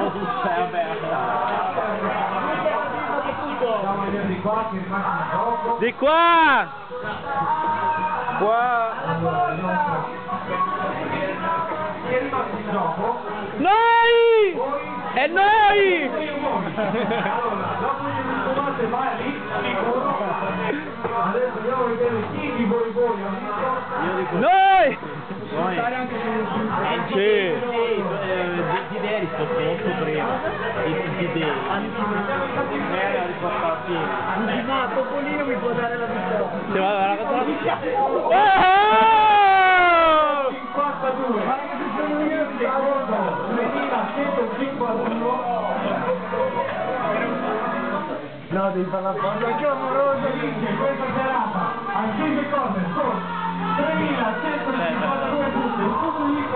Di qua! Qua! Noi! E noi! Adesso andiamo a vedere chi di voi Noi! Sì. Desideri molto prima. Era riportati. Ma Topolino mi può dare la vittoria. Sì, va la cosa. 52. Secondo 3151. No, devi fare la foto. Che amoroso vince questa serata. A 5 cose con 3152 punti.